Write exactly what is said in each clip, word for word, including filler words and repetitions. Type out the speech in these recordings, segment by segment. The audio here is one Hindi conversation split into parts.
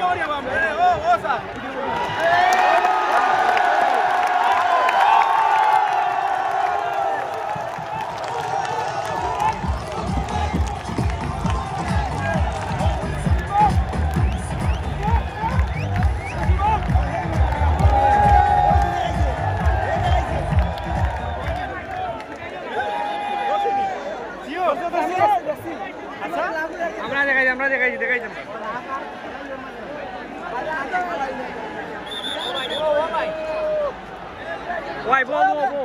ပြောနေပါမယ်ဟိုဩစာআমরা দেখাই আমরা দেখাই দেখাই ওয়াই বো বো বো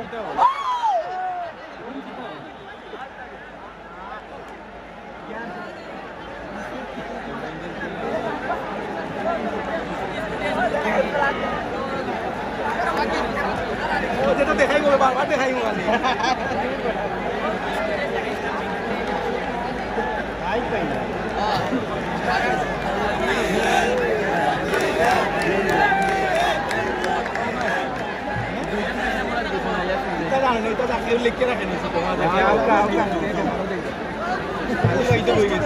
ও যেটা দেখাই গো বারবার দেখাই গো খালি आई पे हां इतना नहीं तो आखिर लिख के रखने से तो क्या होगा होगा वही तो होगी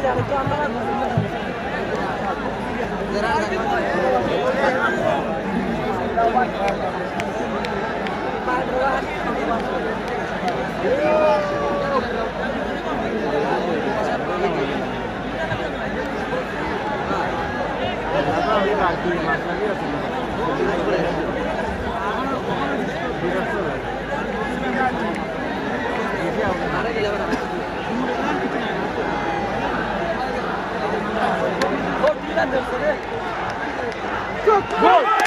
Go!